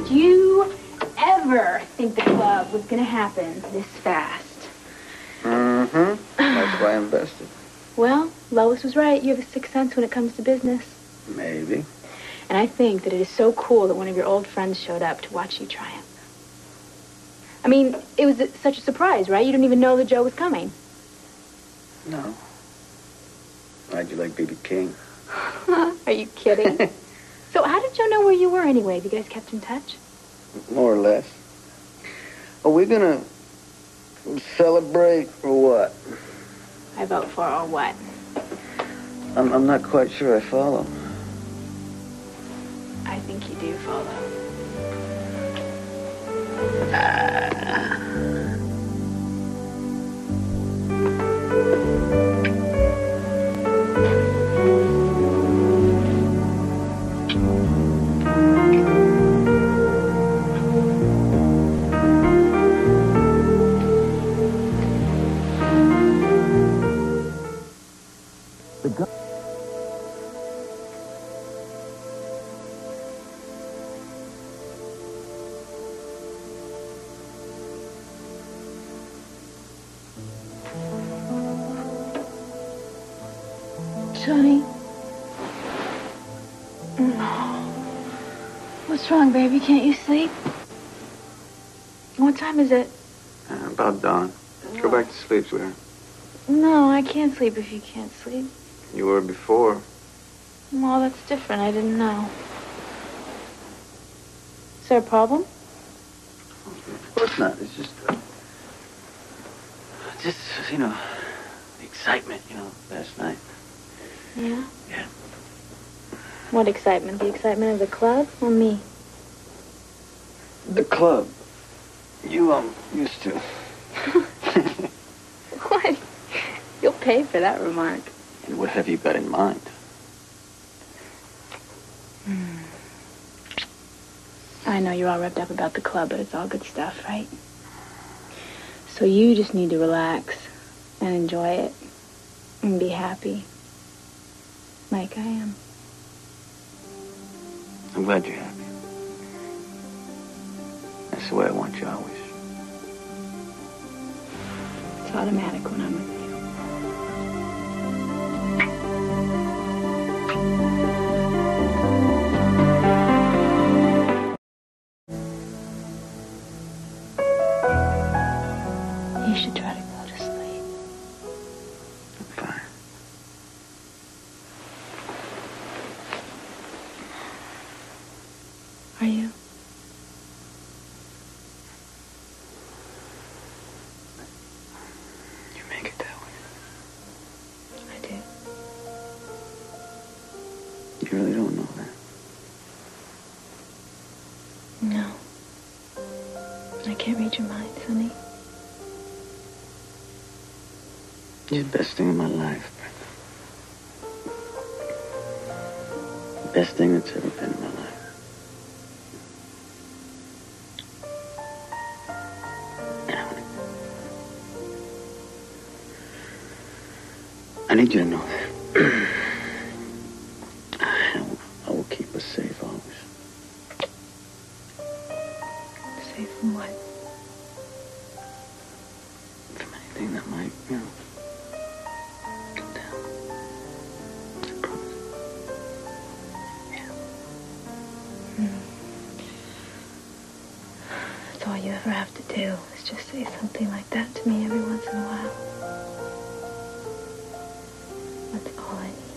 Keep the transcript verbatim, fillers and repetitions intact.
Did you ever think the club was going to happen this fast? Mm-hmm. That's why I invested. Well, Lois was right. You have a sixth sense when it comes to business. Maybe. And I think that it is so cool that one of your old friends showed up to watch you triumph. I mean, it was such a surprise, right? You didn't even know that Joe was coming. No. How'd you like B B King? Are you kidding? So how did Joe know where you were anyway? Have you guys kept in touch? More or less. Are we gonna celebrate or what? I vote for or what? I'm, I'm not quite sure I follow. I think you do follow. Ah. Sonny? What's wrong, baby? Can't you sleep? What time is it? Uh, about dawn. Go back to sleep, sweetheart. No, I can't sleep if you can't sleep. You were before. Well, that's different. I didn't know. Is there a problem? Of course not. It's just... Uh, just, you know, the excitement, you know, last night. Yeah? Yeah. What excitement? The excitement of the club or me? The club. You, um, used to. What? You'll pay for that remark. And what have you got in mind? Hmm. I know you're all wrapped up about the club, but it's all good stuff, right? So you just need to relax and enjoy it and be happy. Like I am. I'm glad you're happy. That's the way I want you always. It's automatic when I'm with you. You should try to go to sleep. I'm fine. Are you? You make it that way. I do. You really don't know that. No. I can't read your mind, Sonny. You're the best thing in my life, Brenda. Best thing that's ever been in my life. I need you to know that. I will, I will keep us safe always. Safe from what? From anything that might, you know, go down. I promise. Yeah. Mm. That's all you ever have to do is just say something like that to me every once in a while. That's all I need.